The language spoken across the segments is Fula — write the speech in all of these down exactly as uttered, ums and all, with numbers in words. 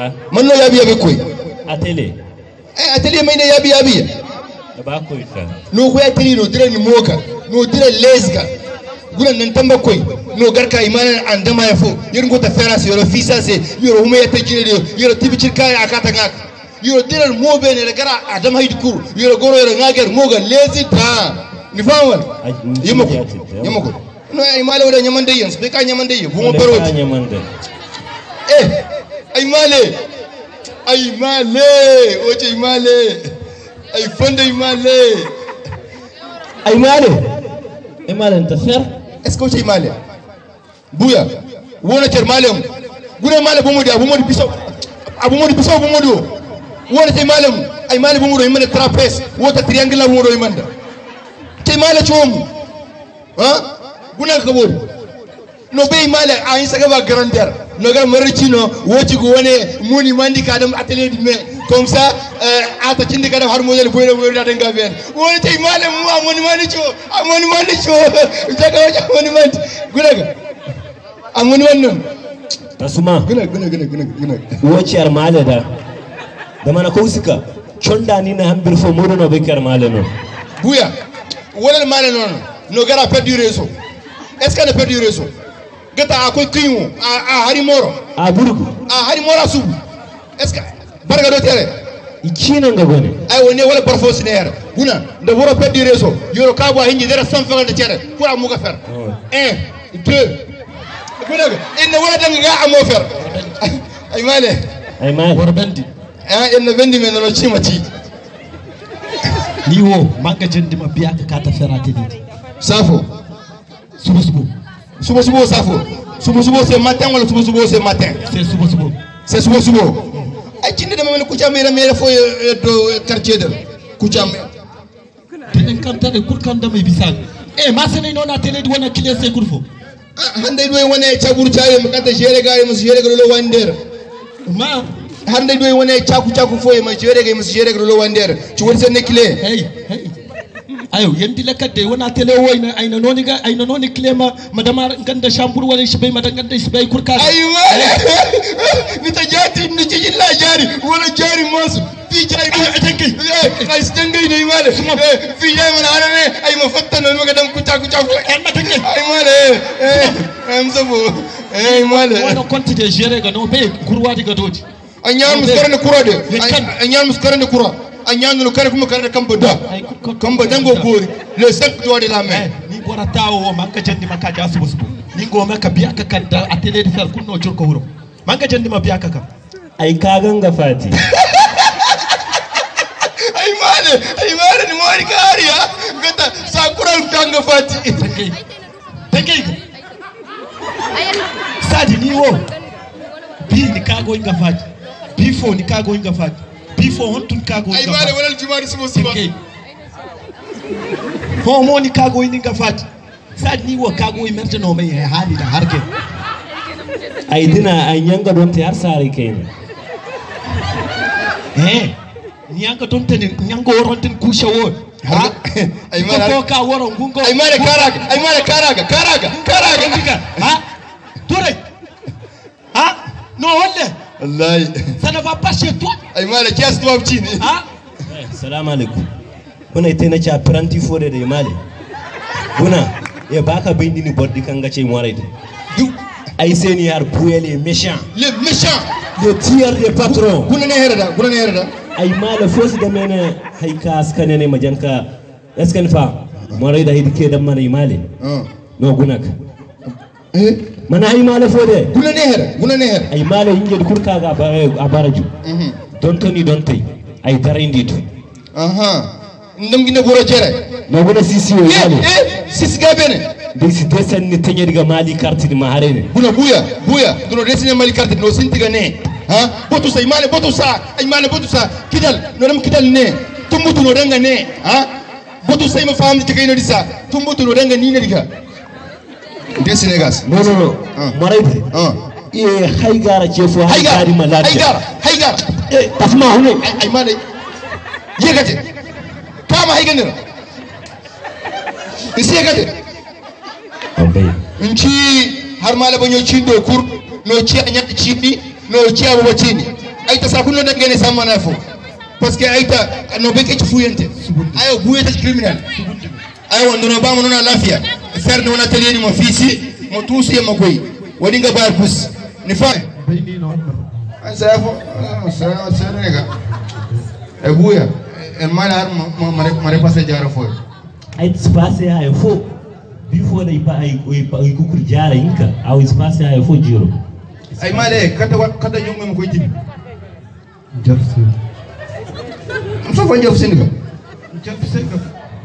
man no yabi yabi koy atele eh atele mai ne yabi yabi ba koy ka no ko atele no dire ni moka no dire lesga gulan nan tamba koy no garka imanan andama yafo yirgo ta fera se yoro fisa se yoro huma yata jire yoro tibicir kay akata ngak yoro dire mo be ne gara adama hidkur yoro goro yoro ngager moga lezi ta ni fawal yimako yimako no ay male wada nyamande yens be ka nyamande yi bu mo bero nyamande eh ay male ay male o ci male ay fonde ay male ay male ay male anta fer est-ce que o ci male buya wona cer male gure male bu mo di abu mo di biso abu mo di biso bu mo do wona ci male ay male bu mo do yimane trapèze wota triangle bu mo do yimanda ci male ciom ha guna ka bod no be male a yin saga ba grandeur no gar maricino woti go wone muni mandi ka dam atelier di me comme ça euh ata cindi ka dam har model boyno boyno da nga ben woni tay male mu amoni mandi cho amoni mandi cho jaga waja amoni mandi guna ga amoni wannan tasuma guna guna guna guna guna woci ar male da da mana ko suka chonda ni na hambir fo modo no be kar male no buya wala male non no gara perdu réseau est-ce qu'on a perdu le réseau gata akoy kiyu a hari moro a burgu a hari moro subu est-ce que barga do tere ikina ngabone ay woni wala parfos neer buna de woro perdu le réseau yoro kabo hinji dara cent cinquante tere pour amu ga faire un deux buna inna wala danga ga amo faire ay male ay male wor bandi ah inna bendi men no chimati niwo manga jendi ma biya ka ta ferate di safo subo subo subo subo safo subo subo c'est matin wala subo subo c'est matin c'est subo subo c'est subo subo ay cinde dama men kucam mera mera fo do quartier de kucam tenen kantade kur kanda me bisag e ma sene non na tele di wona kile se kurfo hande do wona chabur chaye mo kanta jere gaay mo jere galo wander ma hande do wona chaku chaku fo e ma jere gaay mo jere galo wander ci won sen kile hey hey ayo yendi lekade wona tele woyna ayna noni ga ayna noni klema madama ganda chambour wala shibay madama ganda shibay kurka ayo ni ta jati ni ci la jari wala jari mos fi jari bi tanki ay stangay ni male fi jari man arane ay ma fattano ma gadam kuta kuta en ma tanki ay male eh am sabo ay male wona quantité gérer ga no be kurwadi ga dodi anyam muskarane kurade anyam muskarane kurade anyanu kare kuma kare kamba da kamba dango gori le cinq doigts de la main ni bora tawo manka jandi maka ja subu subu ni go maka biya ka kadda atele de fer kunno jurko wuro manka jandi ma biya ka kam ai ka ganga fati ai male ai male ni mori kariya gata sakuran ganga fati take take sadi ni wo bi ni ka go inga fati bifo ni ka go inga fati before hontun kago ay male wala jumari sumo sumo ho mo ni kago ni ngafati sad ni wo kago imerte no mai hali da harke ay dina ay nyanga don te har sare kayne eh ni yanga don te nyanga woronten kusha wo ha ay male ko ka woro ngungo ay male karaga ay male karaga karaga karaga diga ha tore ha no wala wallahi ça ne va pas chez toi ay male kias toi mtini ah assalamu alaikum kuna ite na cha pranti fode de male kuna ya baka bindi ni boddi kanga che moraide du ay seni har puel les méchants les méchants le tiers des patrons kuna ne herada kuna ne herada ay male fosi de mena hay kas kanene majanka esken fa moraide hidike da mana male no gunaka eh mana ay male fode guna ne her guna ne her ay male yinje kurka ga abaraju mhm don toni don tay ay darindito aha ndam gina boro jere no guna sisi o male eh sisi ga bene bi si desen ni tenye diga mali carte ni maharene guna buya buya dono desen mali carte no sintiga ne ha botu say male botu sa ay male botu sa kidal no dam kidal ne tumutu no danga ne ha botu say ma famni tigay no disa tumutu no danga ni ne diga de Sénégas non non non maraide ah e haygara chefo haygari malade haygara haygara eh tasma hune ay male yegate kama hayganira isi yegate ambay nci har male banyo cindo kur no ci anyat cidi no ci abo cini aita sakuno da ngene samma na fo parce que aita no be ke fuyente ayo buyete criminal ayo wando no ba mo na lafiya fer no na tele ni mo fisi mo tusi mo koy woni nga ba pus ni fa bayni no ay sa fo sa sa nega e buya en mala mo mare mare passe jara fo ay espace ay fo bi fo dai pa ay ay kukur jara inka aw espace ay fo jiro ay male kata kata jongo mo koy tibi jarsu so fa njof singa jab sega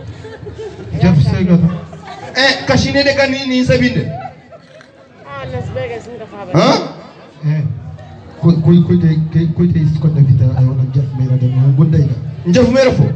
jab sega eh kashine de kan ni sabinde ah las vegas singa fa ba ha eh ko ko ko de ko de is ko da vita ay wona jaf mera de mo gonday ga njof mera fo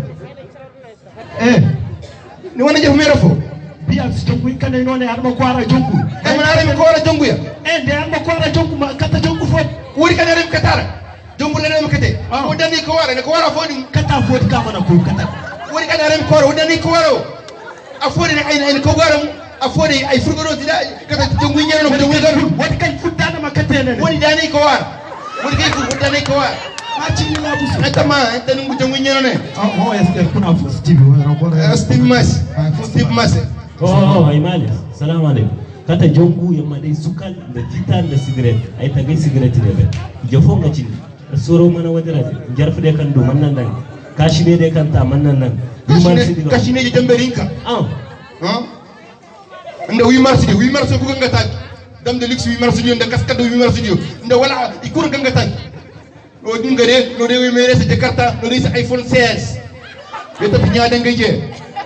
eh ni wona njof mera fo biya sto ko kanay non e arma ko ara jongu e man ara mi ko ara jongu ya eh de arma ko ara jongu ma kata jongu fo wuri kan ara mi katara jongu le mi kete o dani ko wara ne ko wara fo ni kata fo ka mana ko kata wuri kan ara mi ko wara o dani ko wara a fo ni ay ay ko wara a fo ni ay furgoro dida kata jongu nyano ko jongu garu wadi kan fuddana ma katene woni dani ko wara wuri kai ko dani ko wara ma ci ni la busu atama tan ngu jongu nyano ne oh est kuna fo steve wala ko steve mas steve mas oh ay mali assalamu alaikum kata jongu yamma dai sukal da titan da cigarette ay ta gai cigarette ne be jafo ga cin soro mana wadira jarfu de kan do mannan nan kashi ne de kan ta mannan nan kashi ne jamberinka ah ah nda wi marsi wi marsi ko nga taaj dam de luxe wi marsi dio nda kaskado wi marsi dio nda wala ikuru nga taaj o dum gade no de wi mere se jakarta no de iphone seize beta nyaade nga je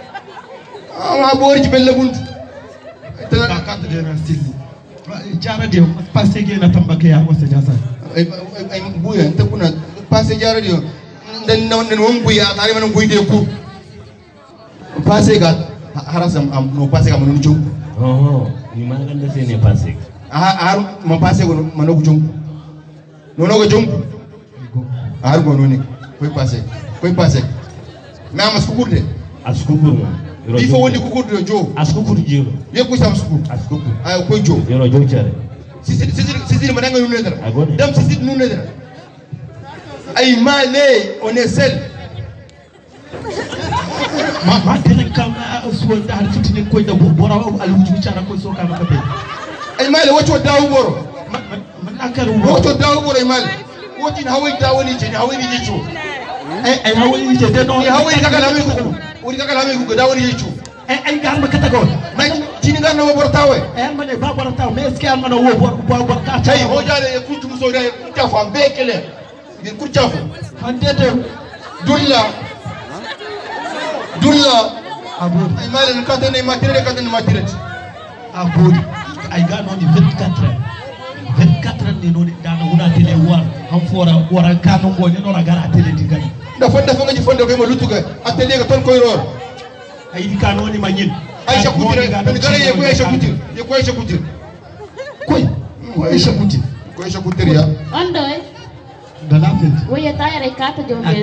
ah boori ci belle buntu ta carte de na style jara de passé ge na tambake ya ko se jasa ay ay buya nta kuna passé jara dio ndan non non won buya tare man buy de ku passé ga harasam am no passé ga man no jom oh ni ma ganda se ne passé ah har ma passé go man no jom no no go jom har go no ni koy passé koy passé mais am su kurde askukur il faut woni ko kurde jo askukur jiro ye ko sam su askukur ay koy jo yoro jo chare si si si si ma danga nu nedara Agone. dam si si nu nedara ay malé on est seul ma ma tenen kam so da har fitine ko da bora al wuju cara ko so ka maka be ay malé wacho dawo boro man akaru wacho dawo boro ay malé woti na hawi dawo ni jeni hawi ni jicho ay ay hawi ni de no ni hawi ni kaka lami ko woni kaka lami ko dawo ni jicho ay ay gar ma kata go may jini gar no boro tawe ay man ba bora taw mais est-ce que am na wo bor bo bor ka tay ho jale e kuntu muso da ta fam be kele bir kurchafo hande de dulla dulla abud ay malé no kata ne matire kata ne matire abud ay ga no ni vingt-quatre heures vingt-quatre heures ni no ni dana wona tele war am fora wara kanu go ni no ra gara tele digani da fonda fonga ji fonda ko ma lutuga atelier ga ton koy ror ay di kanu ni magin Aisha Couture ben gara ye ko Aisha Couture ye ko Aisha Couture koy ko Aisha Couture ko Aisha Couture ya ondo eh da la fit woya tayare kata jombes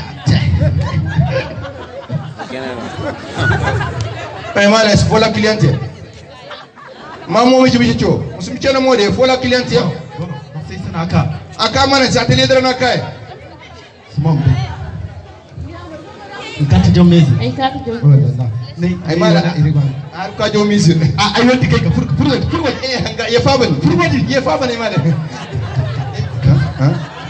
ay mala es fola cliente mamo mi jibi cho musum chena mode fola cliente ya sai sana ka aka mana sa atelier dara na kai smom be kata jombes ay kata jombes oh la la ne ay mala ar ka jo misir ah ay wonti kay ka fur fur fur eh nga ye faban Furwadi. ye faban ay mala ha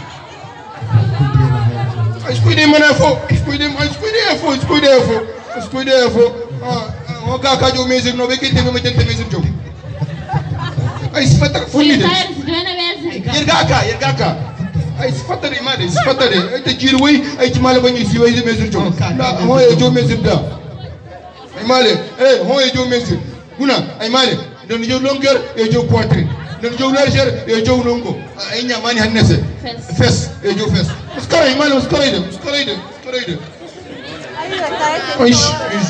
Escuide mana fo, escuide, escuide fo, escuide fo, escuide fo. Ah, o ka ka jo mesir no be kite be metente mesir jo. Ay sifata woya fulide. tayare si dona bes Yerga ka, yerga ka. Ay sifata ri made, sifata de. Ay te jiri wi, ay ti mala banyi si wi mesir jo. Na ho e jo mesir da. Ay male, eh ho e jo mesir. Kuna ay male, don jo longueur e jo poitrine. Don jo largeur e jo longo. Ay nyamani hannese. Fes. Fes e jo fes. Muskara imale muskara ide, muskara ide, muskara ide. Ay sh,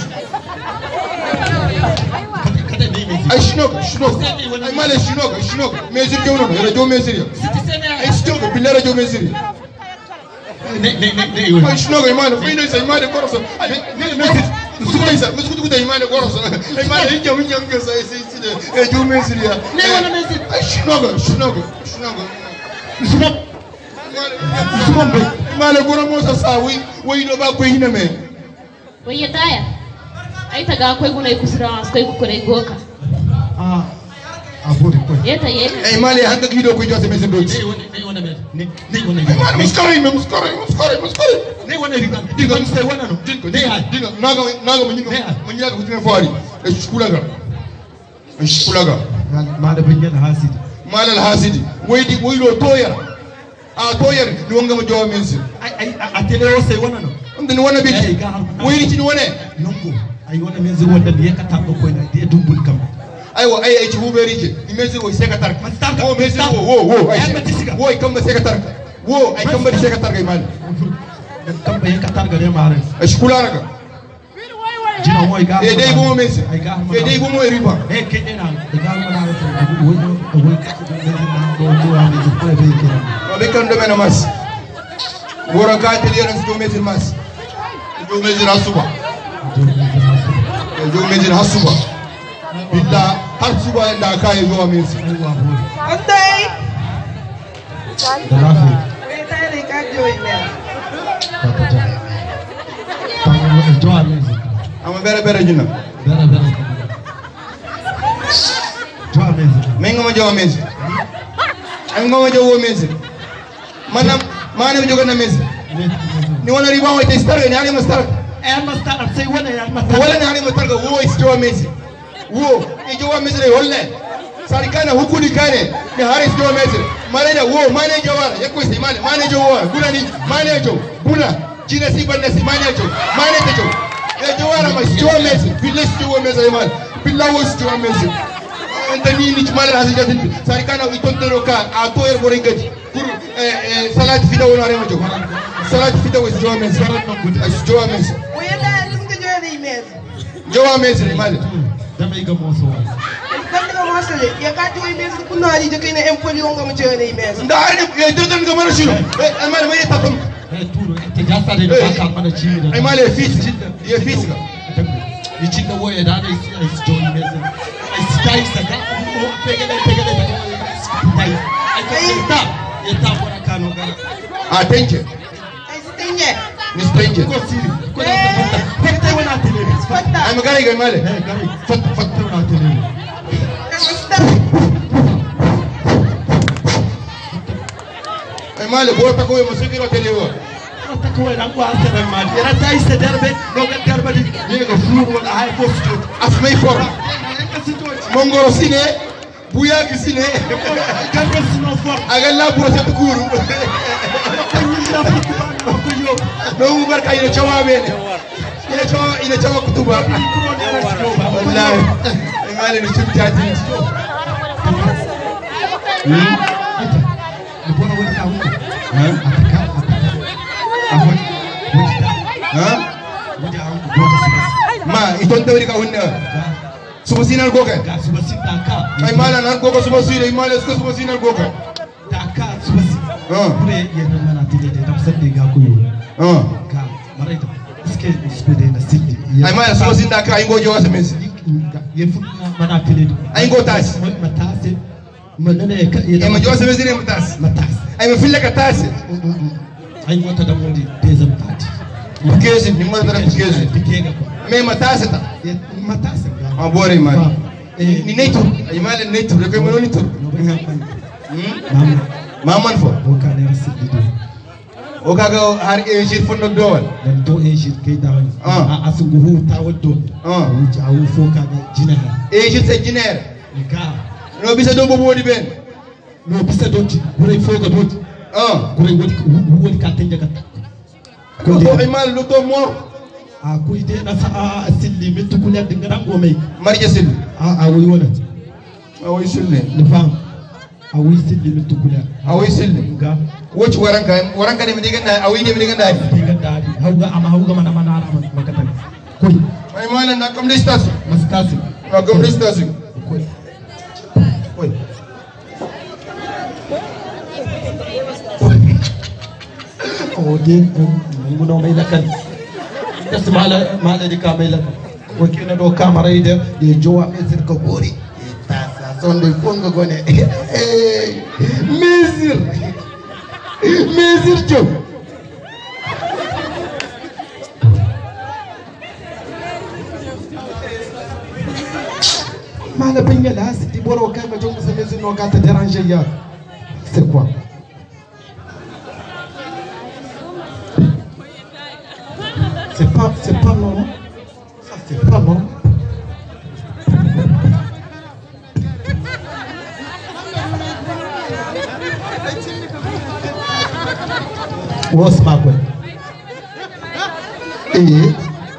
kada ne me ay shinok, shinok. Ay male shinok, shinok. Mesir jo no, era jo mesir. Ay shinok, bilera jo mesir. ne ne ne Ay shinok ay male, foi nessa imale koroso. Ay ne mesir. Musuko isa, musuko kuda imale koroso. Ay male hinja hinja ngesa ay sai side. E jo mesir ya. Ne wala mesir. Ay shinok, shinok, shinok. smom male goro mo sa sawi wai do ba ko hina me wai ya taya ai ta ga akwai guna kusura akwai kukure goka ah aburi ko yeta ye ai male hanga gido ko jose me sendo ne wona ne wona me ne ne wona me muskore me muskore muskore muskore ne wona riga diga sai wona no dinko ne ha diga naga naga mo nyinga mo nyinga ko tine fori e shukula ga e shukula ga ma da bin yana hasidi male al hasidi wai di wai do toyar a toyar ni wonga mo jowa men si ai ai a tele o sai wona no ndani wona biti wai ni tini wona nongo ai wona men zai wanda ne ka tabbo ko na de dumbul kam aiwa ai ai ci huberi ke imezi wo sekatar wo mezi wo wo wo ai wo ai kamba sekatar wo ai kamba di sekatar ga imani kamba ya katar ga de mare ai shukula raga jina mo ga e dai go mezi ai ga e dai go mo riba e ke ne na ga ma na to wo wo wo ka ko ne na do do a mi ko be ke o be kan do mena mas gora ka te liya do mezi mas do mezi rasuba do mezi rasuba billa har suba inda ka yi zuwa mezi Andai. da lafi Wai ta ne ka joyi ne. ta ta ta ta do a mezi ama bere bere jina bere bere do a mezi menga mo jawa mezi am nga mo jawo mezi manam manam joga na mezi ni wona riba wa te star ni ali mastar e ma sta sai wona ya ma ta wala ni ali mastar ga wo is jawa mezi wo e jawa mezi le holle sari kana hukuni kane ni haris jawa mezi manaja wo manaja wala yako si mane manaja wo bula ni manaja bula jina si banda si manaja manaja e jawa ma si jawa mezi bilis jawa mezi mal billahi si jawa mezi ndani ni chimala hasi jati sari kana itontero ka ato er bore ngati pour eh salat fida wona rema jo salat fida wo jawa mezi as jawa mezi Wai da lim ka joyi ne. jawa mezi mal damay ga mo so Kan ka mo sale ya ka joyi ne ku no ali je kai na empoli wonga mo joyi ne. nda ari e dodan ga mara shino e mal mai tatam e turo te jasta de ba ka mana ci da ai mal e fit e fit ga ni ci da woye da da isi isi joni mezi ai stai saka o pegele pegele da stai ai ka ta ya ta bona kano ga a tenke Ai stinye. ni tenke ko siri ko da ta fata wona tele Fata. ai magari ga mal e gari fata fata wona tele ai mal bo ta ko mo sikiro telewa ta ko ran ko asa da ma era ta iste derbe no ga derbe ni ga furu wala hay ko sto asmai for mongoro sine buya gi sine kan ko sino for aga la buro se tukuru no mu barka ina chawa bene ina chawa ina chawa kutuba wallahi ai mal ni chupta ti ma iton tawri ka hunna suba sinar goga ai mala nan goga suba sire mala suka suba sinar goga ah ah ai mala suba sinda ka ai gojo wasa mes ai go tas e ma josa mes ne mutas ai ma fille ka tas ai wata da wani bezan party bukezi ni mo dara bukezi dikega me matasa ta matasa a bore ma ni neto ai mala neto re ko mo ni to mamman fo o ka ne rasidi do o kaga har e shir fondo dowal dan to e shir kai da wani a asugu hu ta waddo ah wuce a wu fo kaga jinaha e shir se jiner ka no bisa do bo wodi ben no bisa doti gure fo ga doti ah gure wodi wodi ka tanja ka ko to ai mal lu to mo a kuy de na sa a silli metu kunya dinga rango mai marje sil a a wuy wona a way silne le fam a wuy silli metu kunya a way silne ga woci waranka waranka ne mi diganda a way ne mi diganda dinga dadi hawga ama hawga mana mana makata kuy ai mal na kam listas mastasi na kam listas kuy kuy o de mu no mai lakan das mala mala di kamela ko kina do kamera ide de jowa mesir ko gori ta sa sonde fonga gone eh mesir Mesir Joe. Mala benga là, c'est du boro quand je me suis dit non quand te déranger hier. C'est quoi? C'est pas, c'est pas normal. Ça c'est pas normal. What's my way? Eh?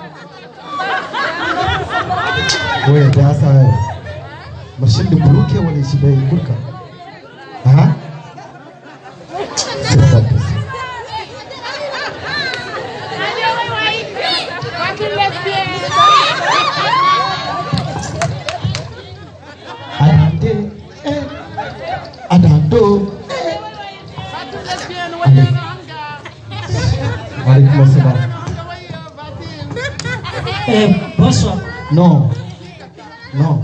Oui, that's a machine de bloquer ou les chibés pour quoi? Ah? C'est pas possible. Adante, eh, Adanto, allez. Alaykoum assalam. Eh, bonsoir. Non, non.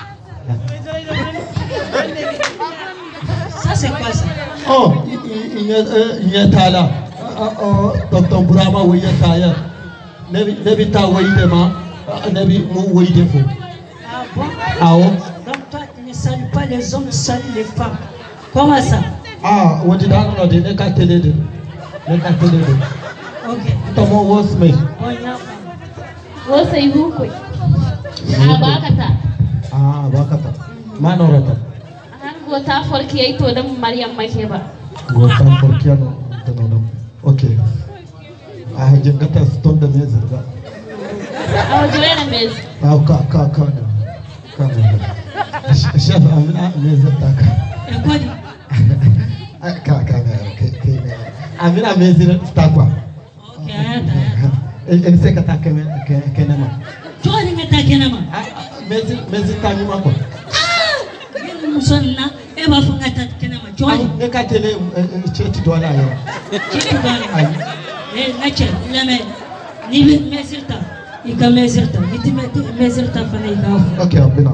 Ça c'est quoi ça? Oh, il y a il y a tala. Oh, docteur Bourama oui il y a tala. Nebi nebi ta oui dema, nebi mu oui defo. Ah bon? Ah oh. Donc toi tu ne salues pas les hommes, tu salues les femmes. Comment ça? Ah, on dit dans le dîner qu'à télé de, ne qu'à télé de. Ok. Comment on se met? Bon, il y a pas. Wosa ibuku. Abakata. Ah, bakata. Manorata. Anan gota forki ay to dam Maryam makeba. Gota forki ano tanono. Ok. Ah, jengata stone de mezir ga. Aw joena mez. Ah, ka ka ka. Ka. Chef amina mezir taka. Et quoi dit? Ah, ka ka na. Ok. Amina mezir takwa. Ok, arrête, arrête. Elle sait que t'as qu'un kenema. Tu vois, tu as kenema. Mais mais t'as mis quoi? Ah, nous sommes là. Et va faire ta kenema. Tu vois? Mais quand elle est, tu dois là. Tu dois là. Eh, nature, la mais ni mesirta. Il ka mesirta. Il te met mesirta fa na ikaw. Ok, Ambina.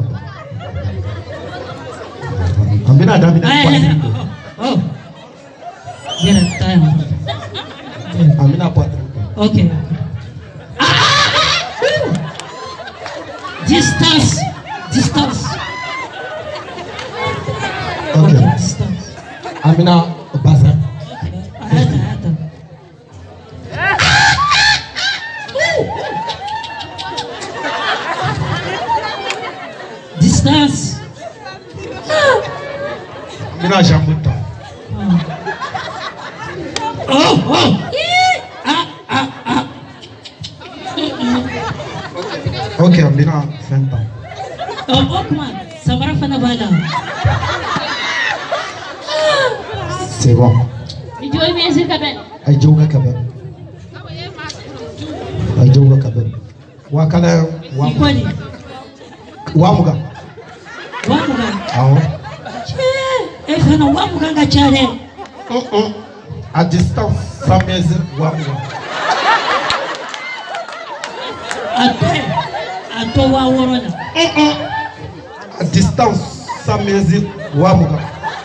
Ambina Davina. Oh. Viens là, Ambina pas. Ok. Ah! Distance. Distance. Ok. Okay, distance. Amina Bassa. Ok. Arrête, arrête. Distance. Amina Jambuta. Oh, oh. Ah, ah, ah. Ok, Ambina vingt ans. Oh, Okman, Samara Fanabala. C'est bon. Ijoy mezir kaben. Ay joga kaben. Ay joga kaben. Wakala wa Ikwani. wamuga. Wamuga. Awo. Eh, fana wamuga nga chale. Uh-uh. À distance, sans mesure, wamuga. Ate, ato wa worona. Uh-uh. À distance, sans mesure, wamuga.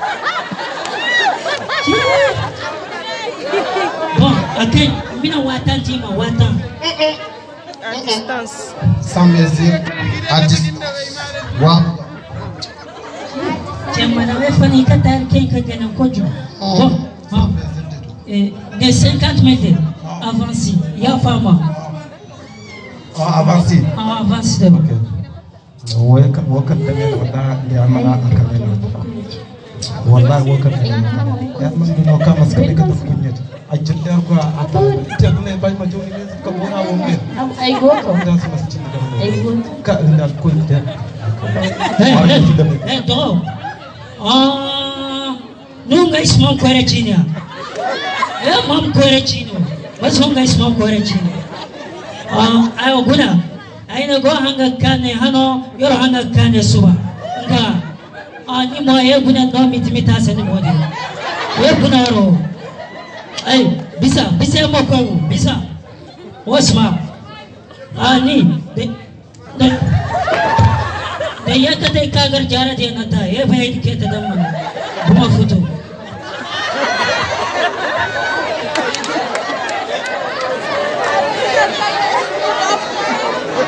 Bon, ate, mina watan tima watan. À distance. Sans mesure, à distance, wamuga. Chemana we fani kata kenka gena kojo. Bon, bon. Eh, de cinquante mètres avancé, ya fama. Ah, avancé. Ah, avancé de. Waka waka dame wada ya mana akamena. Wallahi waka dame. Ya man no kama skane ka kunyet. Ajirta ko ata tegne bay ma joni ne ko wona wo me. Ay goto. Da su masjid da. Ay goto. Ka da ko te. Eh, eh, do. Ah, nunga ismam kore chinya. Eh, mam kore chino. Mas nunga ismam kore chino. Ah, ayo guna. Aina go hanga kane hano, yoro hanga kane suba. Nga, ah, ni mo e guna no mitimita sani mo di. E guna ro. Ay, bisa, bisa mo ko, bisa. Wasma. Ah, ni, de, de, de yata de kagar jara de nata. E bhai ke tadam. Buma futu.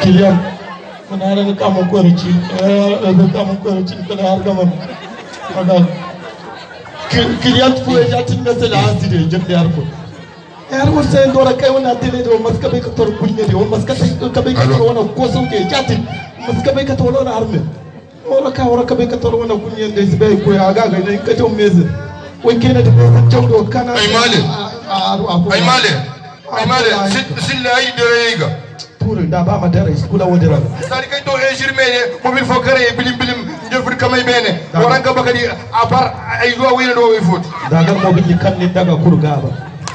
kiliyan mana daga kamun kwarci daga kamun kwarci kada har gaman aga kiliyan fu ya jatin da sala asire jinde har ko yar mo sai dora kai wannan tele do maska bai ka tor kunya de wannan maska ka bai ka tor wannan ko sauke jatin maska bai ka tor wannan harme ora ka ora ka bai ka tor wannan kunya de sai ko ya ga ga ne ka to meze wai kenan da ko jawdo kana ai male ai male ai male silla ai de ga turin da ba ma dare kula wadira sari kai to e jirme ne mobil fo kare bilim bilim jefur kamay bene waran ka bakadi a par ay zuwa wina do way fot daga mobil kan ni daga kurga ba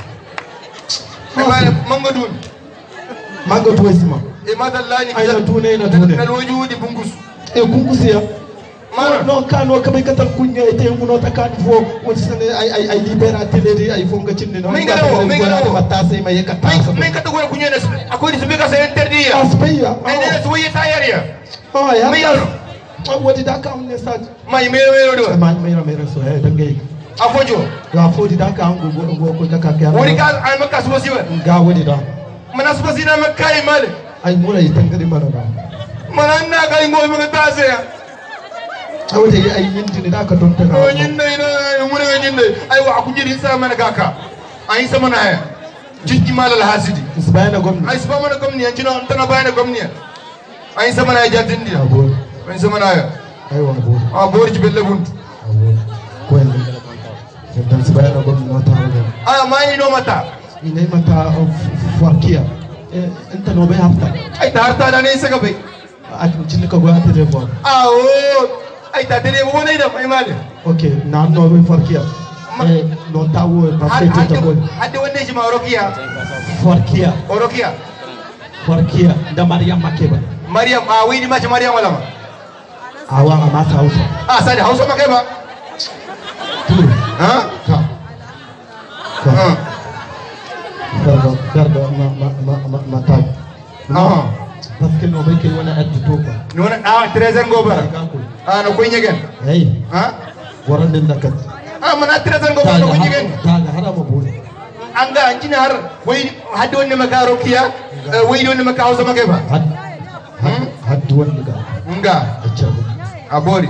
ai manga dun manga to isma e madallani ai na tune na tune na wujudi bungus e kungus ya no kano ka bai katal kunya ite nguno ta kan fo won sane ay ay ay libera tele ay fo ngacin ne no minga do minga do mata sai mai ka ta minga to gora kunya ne akwai di subika sai interdia aspaya ai ne so yi tayaria oh ya minga do wodi da ka on ne sa mai me me do mai mai mai so he dangai afojo ga fo di da ka an go go ko ka ka ka wodi ka ai maka so siwa ga wodi da mana so sina maka ai male ai mura yi tangari mana da mana na ga ngo maka ta sai awde yi ay yintini da ka don ta o nyinde ina mure nyinde ay wa ku jiri sa man gaka ay sama na ya jiddi malal hasidi isbayna gomni ay sama na gomni jino tana bayna gomni ay sama na jaddindi abor ay sama na ya ay wa abor abor ci belle buntu abor ko en dan isbayna gomni no ta wala ah mai no mata ina mata farkia انت نو بي هفتا ay tarta da ne saka bai a cikin ka goya telefon ah o ay ta tele mo ne da mai male okay na no be farkia eh no tawo ba sai ta ko hadde wonde shi ma rokiya farkia rokiya farkia da maryam makeba maryam a wi ni ma ci maryam wala ma awa amma ta hausa ah sai da hausa makeba tu ha ka ka garda garda ma ma ma ma ma ta ah parce que no be ke wona addu to ko ni wona ah trésor ngobara ah no koy ñegen hey ha waran den nakat ah mana trésor ngobara no koy ñegen ta ga harama buri anga anjina har way hadde wonne maka rokiya way wonne maka hausa makeba had had wonni ga nga acca abori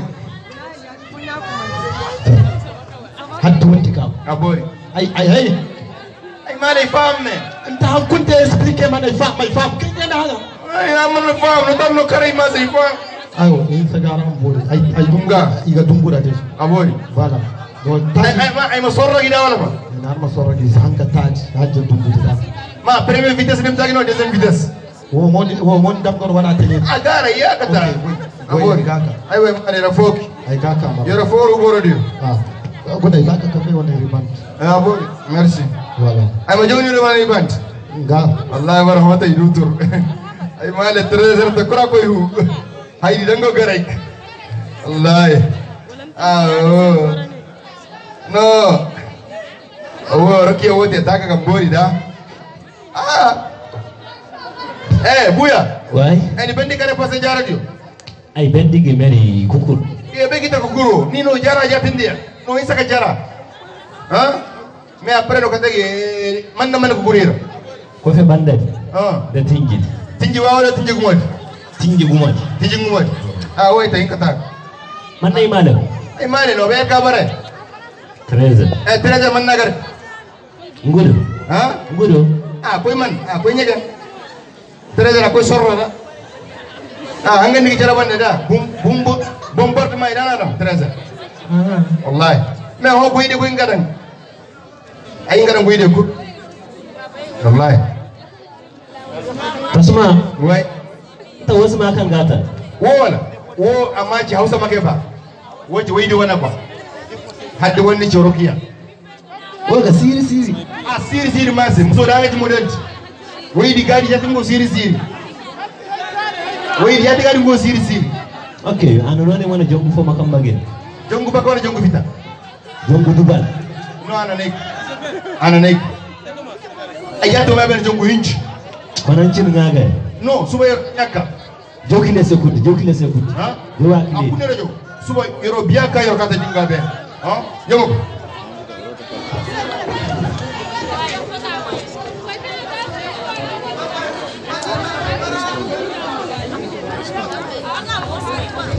had wonni ka abori ay ay ay ay malay famme انت كنت expliquer man ay fam ay fam kene na hala ay amul fam no tam no kare ma say fam ayo in sagara am bori ay ay Dunga. iga dungura de abori voilà do ay ay ma ay ma sorro gida wala ma na ma soro di sanka taji hajja dungude da ma premier vitesse dem tagi no deuxième vitesse wo mon wo mon dam gor wana tele agara ya kata abori gaka ay way ma ra foki ay gaka ma yoro foru boro dio ah ko dai gaka ka fe wona riban abori merci voilà ay ma joni no mani bant ga wallahi war hota yutur ay male trésor to kura ko yu haydi dango garay wallahi ah no oh rokiya wote taka gambori da ah eh buya Wai, ay ni bendi kare pase jara dio ai bendi ge meri kukur. e be kita ko guro ni no jara jatindia no isa ka jara ha me après no katagi man na man ko gurira Ko fe bandati ah da tingi. tinji wawo tinji gumot Tingi gumati. tinji gumot ah wai ta inkata Man nay malam. ay mane no be ka bare Treza. eh trésor man nagar Ngudu. ha Ngudu. ah koy man ah koy nyega trésor koy sorro da ah hanga ni jara bande da bum bum bum porte mai dana da trésor Ah. wallahi me ho boyde koy ngadan ay ngadan boyde ko wallahi Tasma, wai ta wasu ma kan gata. wo wala wo amma ci hausa make ba wace wai da wannan ba hadda wani ci rokiya Ko ga siri siri. a siri siri ma sai muso da ji model wai di gadi ya tungo siri siri wai di ya gadi go siri siri Okay, anu ne mana jongu fo makam bagen. jongu ba ko wala jongu fita Jongu dubal. no ana nek ana nek ayya to ma ben jongu hinci Konan cin ngaga. no suba yakka Jokile sekunde, jokile sekunde. ha Yo wa kile. akune rajo suba yoro biya ka yoro kata jinga ben ha yomo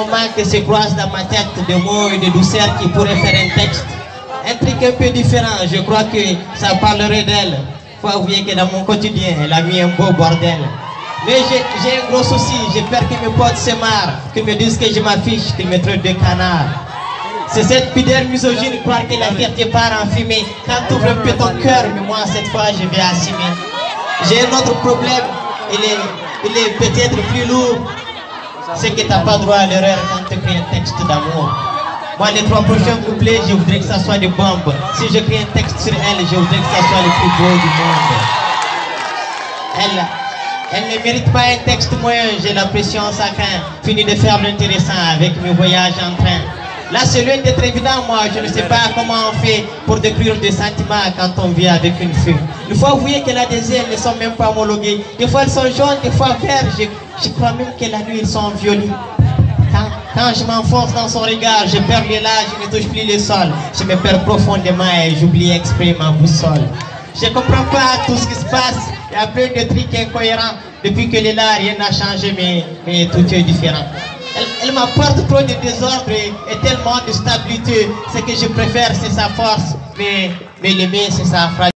moment que se croise dans ma tête de mots et de douceur qui pourraient faire un texte. Un truc un peu différent, je crois que ça parlerait d'elle. Faut avouer que dans mon quotidien, elle a mis un beau bordel. Mais j'ai un gros souci, j'ai peur que mes potes se marrent, qu'ils me disent que je m'affiche, qu'ils me traitent de canard. C'est cette pudeur misogyne, croire que la fierté part en fumée. Quand tu ouvres un peu ton cœur, mais moi cette fois je vais assumer. J'ai un autre problème, il est, il est peut-être plus lourd. C'est que tu n'as pas droit à l'erreur quand tu écris un texte d'amour. Moi les trois prochains couplets, je voudrais que ça soit des bombes. Si j'écris un texte sur elle, je voudrais que ça soit le plus beau du monde. Elle... Elle ne mérite pas un texte moyen, j'ai l'impression ça craint. Fini de faire l'intéressant avec mes voyages en train. Là c'est loin d'être évident, moi je ne sais pas comment on fait pour décrire des sentiments quand on vit avec une fille. Une fois vous voyez qu'elle a des ailes, elles ne sont même pas homologuées. Des fois elles sont jaunes, des fois vertes, je, je crois même que la nuit elles sont violets. Quand, quand je m'enfonce dans son regard, je perds l'élan, je ne touche plus le sol. Je me perds profondément et j'oublie exprès ma boussole. Je ne comprends pas tout ce qui se passe, il y a plein de trucs incohérents. Depuis qu'elle est là, rien n'a changé, mais, mais tout est différent. Elle, elle m'apporte trop de désordre et, et tellement de stabilité. Ce que je préfère, c'est sa force, mais, mais le mien, c'est sa fragilité.